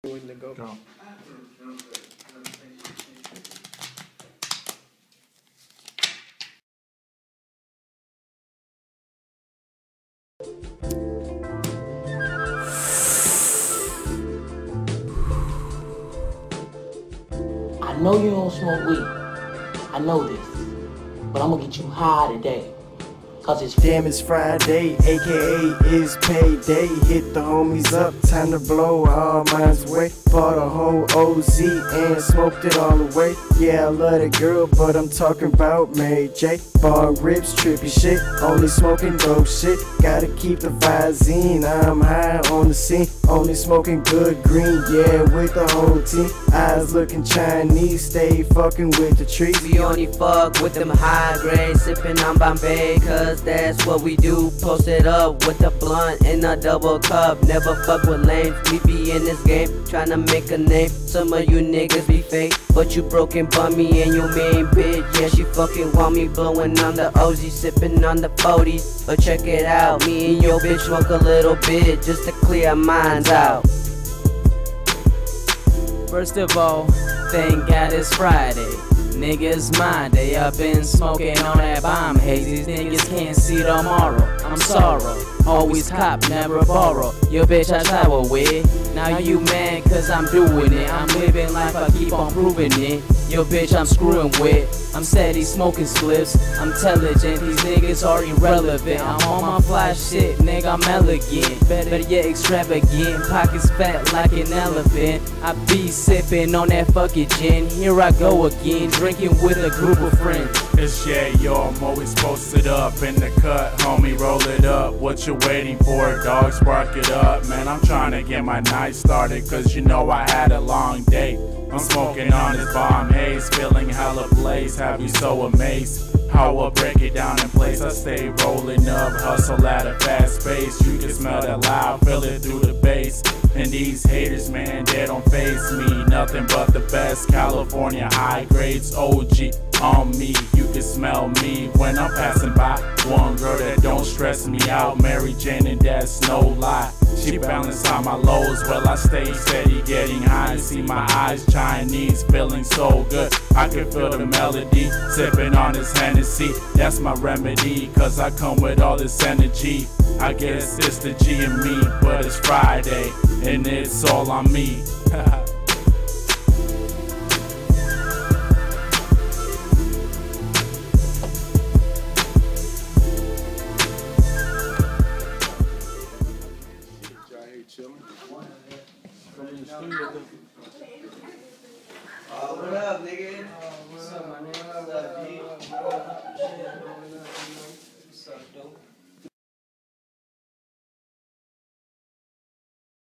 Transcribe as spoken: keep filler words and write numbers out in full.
Willing to go. Go. I know you don't smoke weed. I know this. But I'm gonna get you high today. Cause it's damn, it's Friday, aka it's payday. Hit the homies up, time to blow all minds away. Bought a whole O Z and smoked it all away. Yeah, I love that girl, but I'm talking about Mary J. Bar rips, trippy shit, only smoking dope shit. Gotta keep the Visine, I'm high on the scene. Only smoking good green, yeah, with the whole team. Eyes looking Chinese, stay fucking with the trees. We only fuck with them high grade, sipping on Bombay, cause that's what we do. Posted up with a blunt and a double cup. Never fuck with lames, we be in this game tryna make a name. Some of you niggas be fake, but you broken bummy and you main bitch. Yeah, she fucking want me, blowing on the O Z, sipping on the forties. But check it out, me and your bitch smoke a little bit just to clear our minds out. First of all, thank God it's Friday. Niggas mind, they up and smoking on that bomb haze. These niggas can't see tomorrow. I'm sorrow, always cop, never borrow. Your bitch I travel with. Now you mad cause I'm doing it. I'm living life, I keep on proving it. Your bitch I'm screwing with. I'm steady smoking spliffs. I'm intelligent, these niggas are irrelevant. I'm on my fly shit, nigga, I'm elegant. Better yet extravagant, pockets fat like an elephant. I be sipping on that fucking gin. Here I go again, drinking with a group of friends. It's yeah, yo, I'm always posted up in the cut, homie, roll it up. What you waiting for, dog? Spark it up, man. I'm trying to get my night started, cause you know I had a long day. I'm smoking on this bomb haze, feeling hella blaze. Have you so amazed how I break it down in place? I stay rolling up, hustle at a fast pace. You can smell that loud, feel it through the bass. And these haters, man, they don't face me. Nothing but the best, California high grades, O G on me. You can smell me when I'm passing by. One girl that don't stress me out, Mary Jane, and that's no lie. She balance on my lows while I stay steady, getting high. See my eyes Chinese, feeling so good. I can feel the melody, sipping on this Hennessy. That's my remedy, cause I come with all this energy. I guess it's the G in me, but it's Friday, and it's all on me. Oh, what up, nigga? What's up, my nigga? What's up, G?